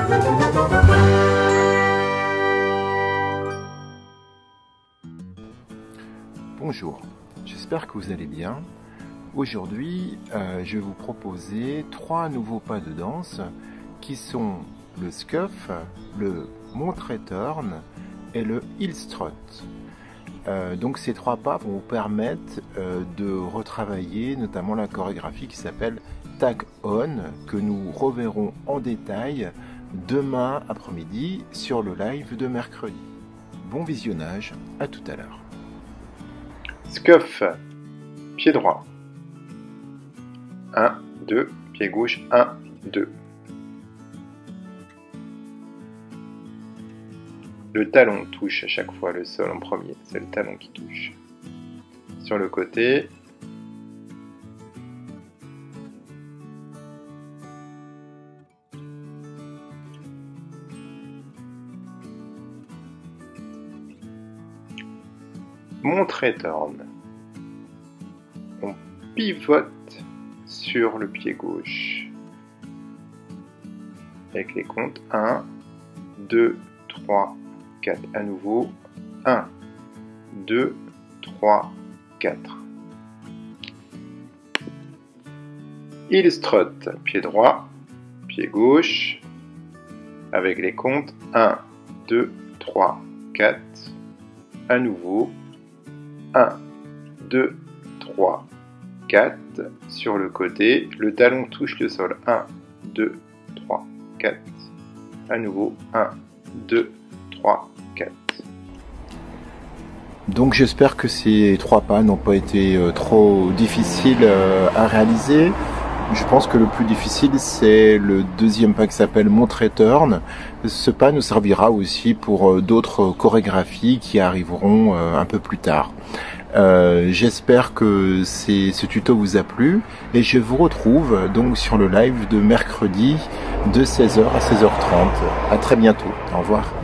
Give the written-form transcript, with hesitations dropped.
Bonjour, j'espère que vous allez bien. Aujourd'hui, je vais vous proposer 3 nouveaux pas de danse qui sont le scuff, le Montreturn et le heel strut. Donc ces 3 pas vont vous permettre de retravailler notamment la chorégraphie qui s'appelle Tag On, que nous reverrons en détail demain après-midi sur le live de mercredi. Bon visionnage, à tout à l'heure. Scuff, pied droit. 1, 2, pied gauche, 1, 2. Le talon touche à chaque fois le sol en premier, c'est le talon qui touche. Sur le côté, Montreturn. On pivote sur le pied gauche avec les comptes 1, 2, 3, 4. À nouveau 1, 2, 3, 4. Heel strut, pied droit, pied gauche avec les comptes 1, 2, 3, 4. À nouveau 1, 2, 3, 4. Sur le côté, le talon touche le sol. 1, 2, 3, 4. À nouveau 1, 2, 3, 4. Donc j'espère que ces 3 pas n'ont pas été trop difficiles à réaliser. Je pense que le plus difficile c'est le deuxième pas qui s'appelle Montreturn. Ce pas nous servira aussi pour d'autres chorégraphies qui arriveront un peu plus tard. J'espère que ce tuto vous a plu et je vous retrouve donc sur le live de mercredi de 16h à 16h30. À très bientôt. Au revoir.